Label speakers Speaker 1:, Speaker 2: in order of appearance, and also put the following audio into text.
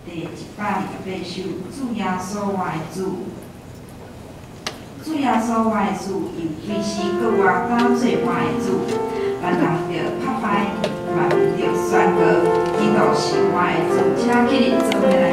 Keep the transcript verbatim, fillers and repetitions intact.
Speaker 1: 第一百二十八首，主耶稣我的主，主耶稣我的主，因随时搁我当做我的主，万人着拍拍，万民着宣告，基督是我的主，请起立做伙来。